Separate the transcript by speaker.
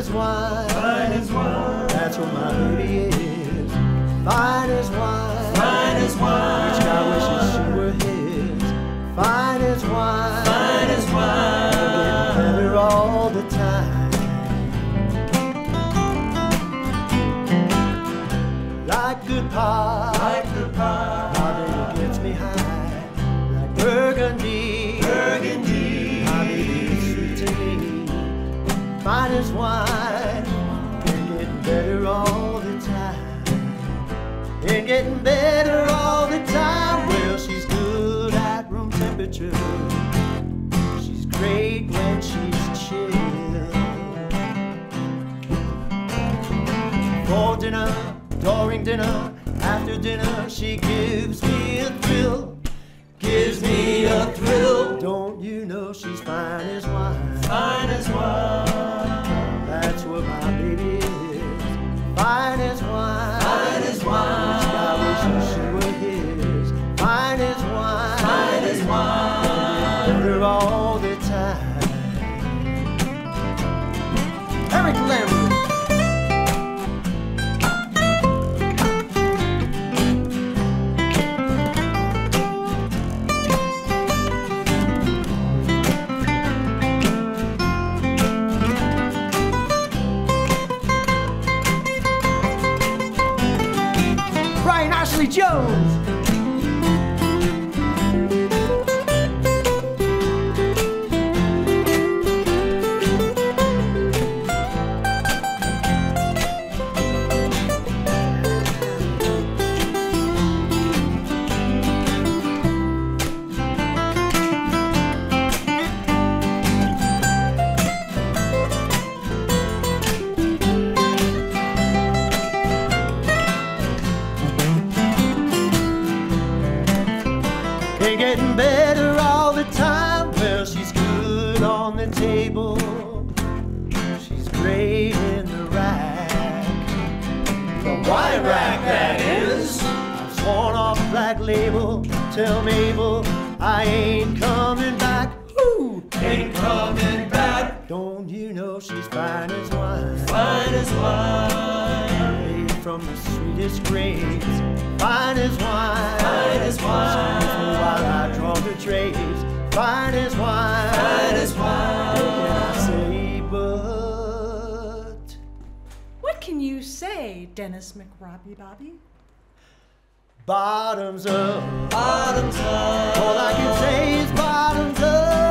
Speaker 1: as wine. Fine as wine. That's what my baby is. Fine as wine. Fine as wine. Each guy wishes she were his. Fine as wine. Fine as wine. Getting better all the time. Like good pie. Like good pie. My baby gets me high. Like burgundy. Burgundy. My baby is sweet to me. Fine as wine. And getting better all the time. And getting better all the time. Well, she's good at room temperature. She's great when she's chill. For dinner, during dinner, after dinner, she gives me a thrill. Gives me a thrill. Don't you know she's fine as wine? Fine as wine. That's what my baby is. Fine as wine. Fine as wine. Each guy wishes she were his. Fine as wine. Fine as wine. Better all the time. Eric Lambert. Jones. Ain't getting better all the time. Well, she's good on the table. She's great in the rack. The wine rack, that is. I've sworn off Black Label. Tell Mabel I ain't coming back. Ooh, ain't coming back. Don't you know she's fine as wine? Fine as wine. Made from the sweetest grapes. Fine as wine. Fine as wine. She gives me while I draw the trays. Fine as wine. Fine as wine. What can I say but?
Speaker 2: What can you say, Dennis McRobbyBobby?
Speaker 1: Bottoms up.
Speaker 3: Bottoms up.
Speaker 1: All I can say is bottoms up.